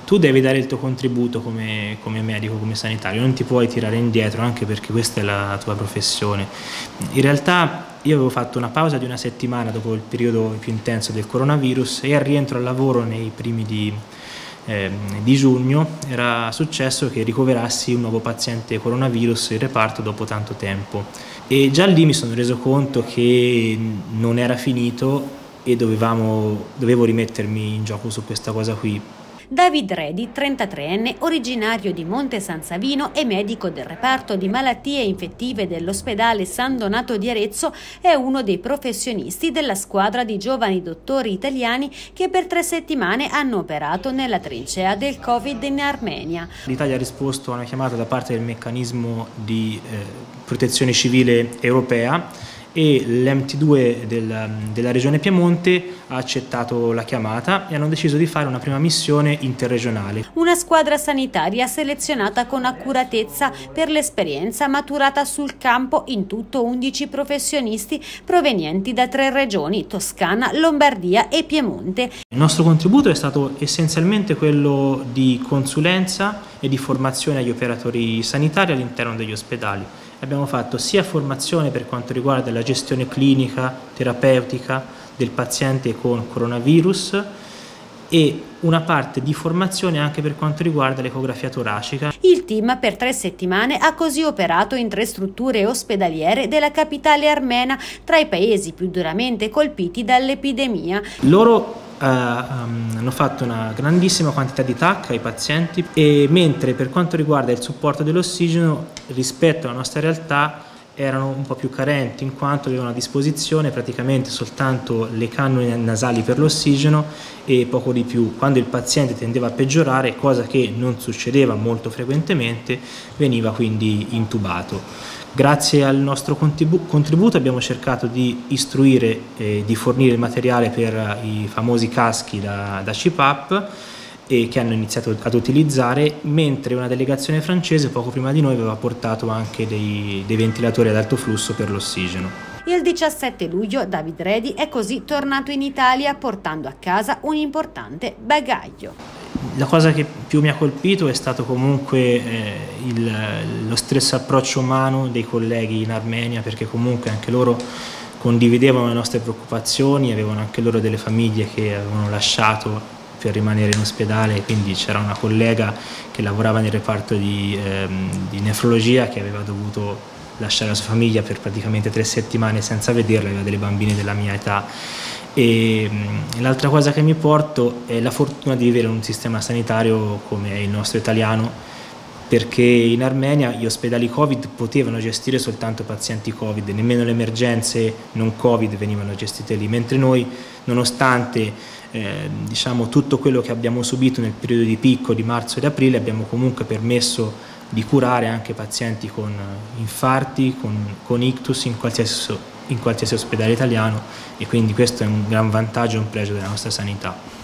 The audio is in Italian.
tu devi dare il tuo contributo come medico, come sanitario, non ti puoi tirare indietro, anche perché questa è la tua professione. In realtà io avevo fatto una pausa di una settimana dopo il periodo più intenso del coronavirus e al rientro al lavoro nei primi di giugno era successo che ricoverassi un nuovo paziente coronavirus in reparto dopo tanto tempo, e già lì mi sono reso conto che non era finito e dovevo rimettermi in gioco su questa cosa qui. David Redi, 33enne, originario di Monte San Savino e medico del reparto di malattie infettive dell'ospedale San Donato di Arezzo, è uno dei professionisti della squadra di giovani dottori italiani che per 3 settimane hanno operato nella trincea del Covid in Armenia. L'Italia ha risposto a una chiamata da parte del meccanismo di protezione civile europea e l'MT2 della regione Piemonte ha accettato la chiamata e hanno deciso di fare una prima missione interregionale. Una squadra sanitaria selezionata con accuratezza per l'esperienza maturata sul campo, in tutto 11 professionisti provenienti da 3 regioni, Toscana, Lombardia e Piemonte. Il nostro contributo è stato essenzialmente quello di consulenza e di formazione agli operatori sanitari all'interno degli ospedali. Abbiamo fatto sia formazione per quanto riguarda la gestione clinica, terapeutica del paziente con coronavirus e una parte di formazione anche per quanto riguarda l'ecografia toracica. Il team per 3 settimane ha così operato in 3 strutture ospedaliere della capitale armena, tra i paesi più duramente colpiti dall'epidemia. Loro hanno fatto una grandissima quantità di TAC ai pazienti, e mentre per quanto riguarda il supporto dell'ossigeno rispetto alla nostra realtà erano un po' più carenti, in quanto avevano a disposizione praticamente soltanto le cannule nasali per l'ossigeno e poco di più. Quando il paziente tendeva a peggiorare, cosa che non succedeva molto frequentemente, veniva quindi intubato. Grazie al nostro contributo abbiamo cercato di istruire e di fornire il materiale per i famosi caschi da CPAP, e che hanno iniziato ad utilizzare, mentre una delegazione francese poco prima di noi aveva portato anche dei ventilatori ad alto flusso per l'ossigeno. Il 17 luglio David Redi è così tornato in Italia portando a casa un importante bagaglio. La cosa che più mi ha colpito è stato comunque lo stesso approccio umano dei colleghi in Armenia, perché comunque anche loro condividevano le nostre preoccupazioni, avevano anche loro delle famiglie che avevano lasciato per rimanere in ospedale, quindi c'era una collega che lavorava nel reparto di nefrologia che aveva dovuto lasciare la sua famiglia per praticamente 3 settimane senza vederla, aveva delle bambine della mia età. E l'altra cosa che mi porto è la fortuna di vivere in un sistema sanitario come il nostro italiano, perché in Armenia gli ospedali Covid potevano gestire soltanto pazienti Covid, nemmeno le emergenze non Covid venivano gestite lì, mentre noi, nonostante diciamo tutto quello che abbiamo subito nel periodo di picco di marzo ed aprile, abbiamo comunque permesso di curare anche pazienti con infarti, con ictus in qualsiasi ospedale italiano, e quindi questo è un gran vantaggio e un pregio della nostra sanità.